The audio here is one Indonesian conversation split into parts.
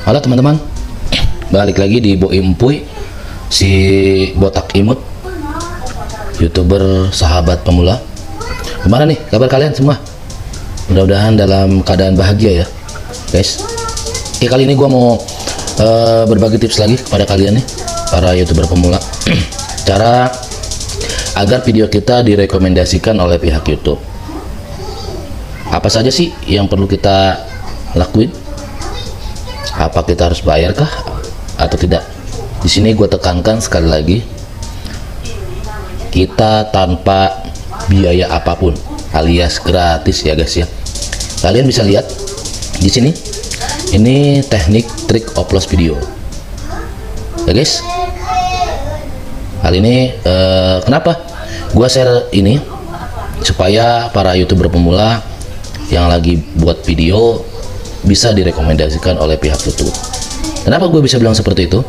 Halo teman-teman, balik lagi di Bo Impuy, si botak imut, YouTuber sahabat pemula. Gimana nih kabar kalian semua? Mudah-mudahan dalam keadaan bahagia ya guys. Oke, kali ini gua mau berbagi tips lagi kepada kalian nih, para YouTuber pemula. Cara agar video kita direkomendasikan oleh pihak YouTube. Apa saja sih yang perlu kita lakuin? Apa kita harus bayar kah atau tidak? Di sini gue tekankan sekali lagi, kita tanpa biaya apapun, alias gratis ya guys ya. Kalian bisa lihat di sini, ini teknik trik upload video ya guys. Hal ini kenapa gue share ini, supaya para YouTuber pemula yang lagi buat video bisa direkomendasikan oleh pihak YouTube. Kenapa gue bisa bilang seperti itu?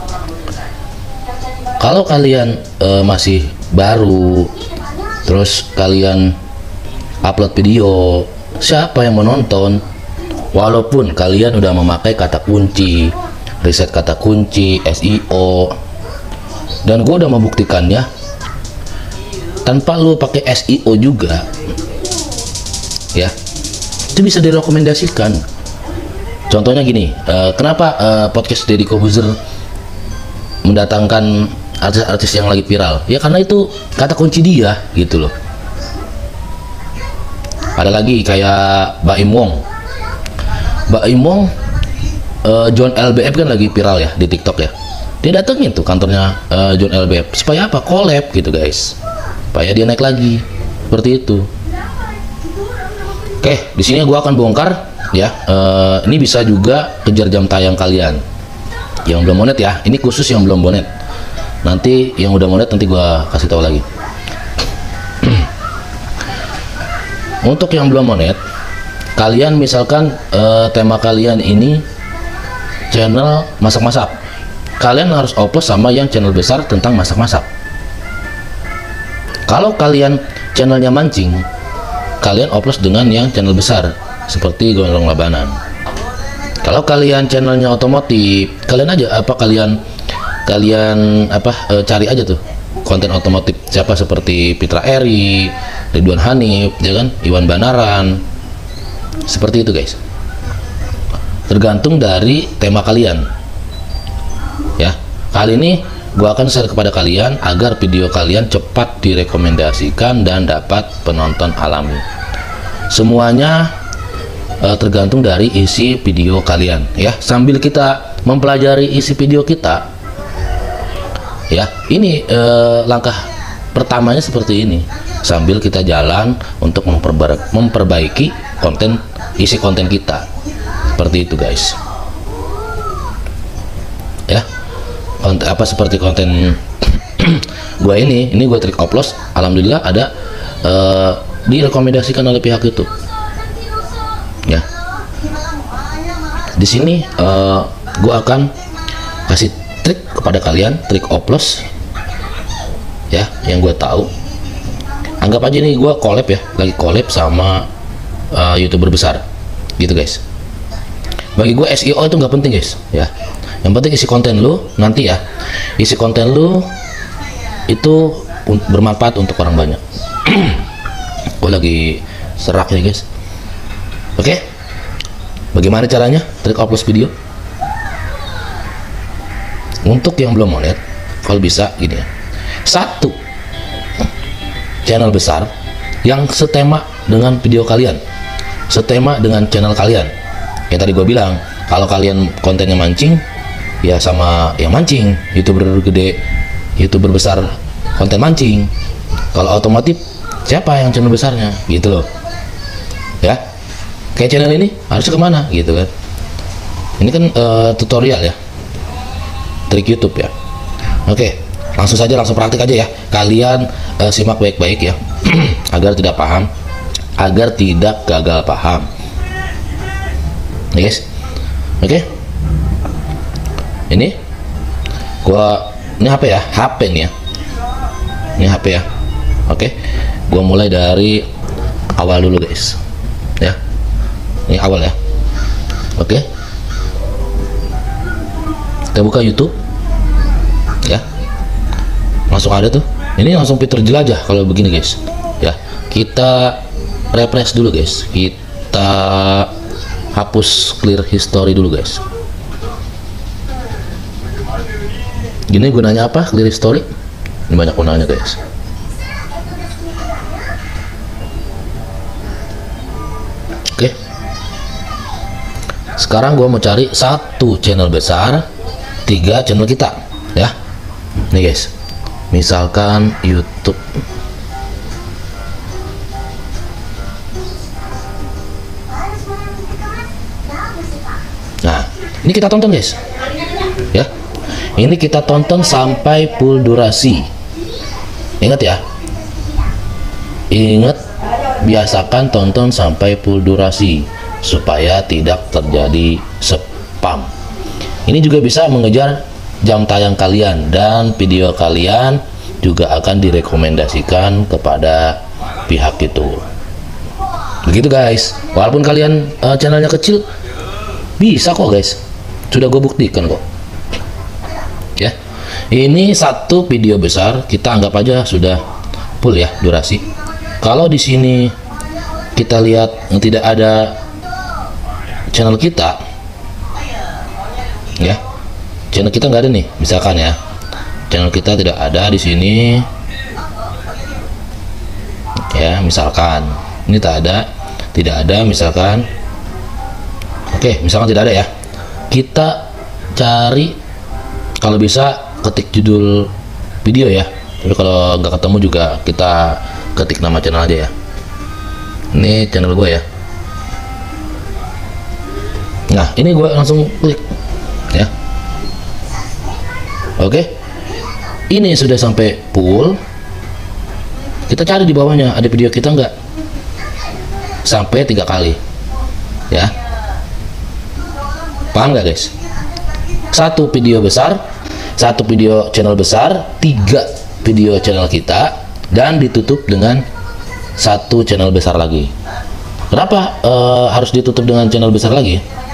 Kalau kalian masih baru, terus kalian upload video, siapa yang menonton? Walaupun kalian udah memakai kata kunci, riset kata kunci, SEO, dan gue udah membuktikannya, tanpa lu pakai SEO juga, ya, itu bisa direkomendasikan. Contohnya gini, kenapa podcast Deddy Corbuzier mendatangkan artis-artis yang lagi viral? Ya karena itu kata kunci dia gitu loh. Ada lagi kayak Baim Wong. Baim Wong, John LBF kan lagi viral ya di TikTok ya. Dia datengin tuh kantornya John LBF supaya apa? Collab gitu guys, supaya dia naik lagi seperti itu. Oke, di sini gua akan bongkar ya. Ini bisa juga kejar jam tayang kalian yang belum monet ya. Ini khusus yang belum monet. Nanti yang udah monet nanti gua kasih tahu lagi. Untuk yang belum monet, kalian misalkan tema kalian ini channel masak-masak, kalian harus upload sama yang channel besar tentang masak-masak. Kalau kalian channelnya mancing, kalian upload dengan yang channel besar seperti Gondrong Labanan. Kalau kalian channelnya otomotif, kalian cari aja tuh konten otomotif siapa, seperti Fitra Eri, Ridwan Hanif, ya kan, Iwan Banaran, seperti itu guys. Tergantung dari tema kalian ya. Kali ini gua akan share kepada kalian agar video kalian cepat direkomendasikan dan dapat penonton alami. Semuanya tergantung dari isi video kalian ya. Sambil kita mempelajari isi video kita ya, ini langkah pertamanya seperti ini, sambil kita jalan untuk memperbaiki isi konten kita, seperti itu guys ya. Seperti konten gua ini gua trik oplos, alhamdulillah ada direkomendasikan oleh pihak YouTube ya. Di sini gua akan kasih trik kepada kalian, trik oplos ya, yang gue tahu. Anggap aja nih gue collab ya, lagi collab sama YouTuber besar gitu guys. Bagi gue SEO itu nggak penting guys ya, yang penting isi konten lu nanti ya, isi konten lu itu bermanfaat untuk orang banyak. Gue lagi serak nih guys. Oke, bagaimana caranya trik upload video? Untuk yang belum monet, kalau bisa gini ya, satu channel besar yang setema dengan video kalian, setema dengan channel kalian. Yang tadi gue bilang, kalau kalian kontennya mancing, ya sama yang mancing, YouTuber gede, YouTuber besar konten mancing. Kalau otomotif, siapa yang channel besarnya gitu loh ya. Kayak channel ini harusnya kemana gitu kan. Ini kan tutorial ya, trik YouTube ya. Oke, langsung praktik aja ya. Kalian simak baik-baik ya agar tidak paham, agar tidak gagal paham ya guys. Oke, ini HP ya, HP nih ya, ini HP ya. Oke, gua mulai dari awal dulu guys ya. Ini awal ya. Oke, Kita buka YouTube ya, langsung ada tuh. Ini langsung fitur jelajah kalau begini guys ya. Kita refresh dulu guys, kita hapus clear history dulu guys. Gini gunanya apa clear history? Ini banyak gunanya guys. Oke, sekarang gua mau cari satu channel besar, 3 channel kita ya. Nih guys, misalkan YouTube. Nah, ini kita tonton guys ya. Ini kita tonton sampai full durasi. Ingat ya, ingat, biasakan tonton sampai full durasi supaya tidak terjadi spam. Ini juga bisa mengejar jam tayang kalian, dan video kalian juga akan direkomendasikan kepada pihak itu. Begitu guys. Walaupun kalian channelnya kecil, bisa kok guys, sudah gue buktikan kok ya. Ini satu video besar, kita anggap aja sudah full ya durasi. Kalau di sini kita lihat tidak ada channel kita ya, channel kita nggak ada nih misalkan ya, channel kita tidak ada di sini ya, misalkan ini tidak ada misalkan. Oke, misalkan tidak ada ya, kita cari, kalau bisa ketik judul video ya, tapi kalau nggak ketemu juga kita ketik nama channel aja ya. Ini channel gue ya. Nah, ini gue langsung klik ya. Oke, ini sudah sampai full. Kita cari di bawahnya ada video kita nggak, sampai 3 kali ya. Paham nggak guys? Satu video besar, satu video channel besar, 3 video channel kita, dan ditutup dengan satu channel besar lagi. Kenapa harus ditutup dengan channel besar lagi?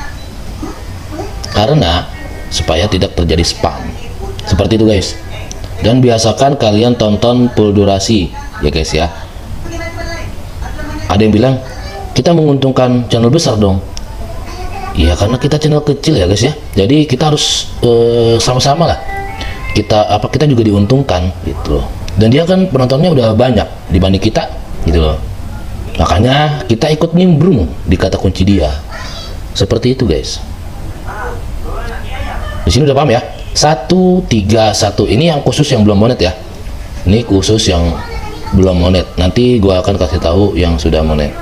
Karena supaya tidak terjadi spam. Seperti itu guys. Dan biasakan kalian tonton full durasi ya guys ya. Ada yang bilang kita menguntungkan channel besar dong. Iya, karena kita channel kecil ya guys ya. Jadi kita harus sama-sama lah. Kita juga diuntungkan gitu loh. Dan dia kan penontonnya udah banyak dibanding kita gitu loh. Makanya kita ikut nimbrung di kata kunci dia. Seperti itu guys. Di sini udah paham ya? 131 ini yang khusus yang belum monet ya. Ini khusus yang belum monet. Nanti gua akan kasih tahu yang sudah monet.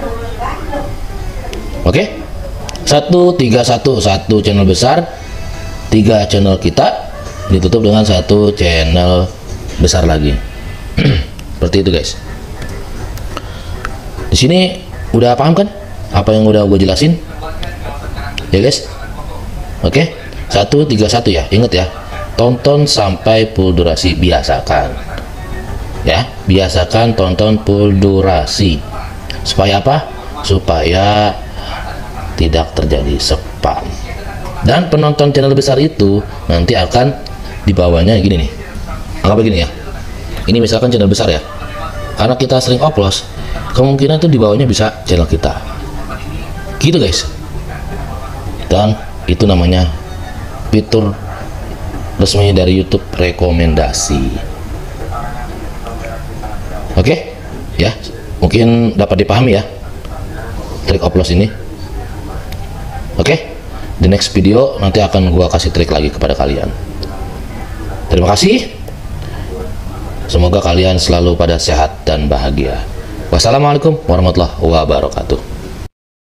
Oke? 131, satu channel besar, 3 channel kita, ditutup dengan satu channel besar lagi. Seperti itu guys. Di sini udah paham kan apa yang udah gue jelasin ya guys? Oke, 131 ya, inget ya, tonton sampai full durasi. Biasakan ya, biasakan tonton full durasi. Supaya apa? Supaya tidak terjadi spam. Dan penonton channel besar itu nanti akan di bawahnya gini nih, anggap begini ya, ini misalkan channel besar ya, karena kita sering oplos, kemungkinan itu di bawahnya bisa channel kita gitu guys. Dan itu namanya fitur resmi dari YouTube, rekomendasi. Oke ya, mungkin dapat dipahami ya trik oplos ini. Oke, di next video nanti akan gua kasih trik lagi kepada kalian. Terima kasih. Semoga kalian selalu pada sehat dan bahagia. Wassalamualaikum warahmatullahi wabarakatuh.